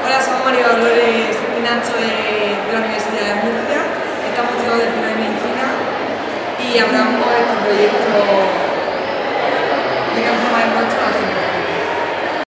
Hola, somos María Dolores y Nacho de la Universidad de Murcia. Estamos todos del final de medicina y hablamos de este proyecto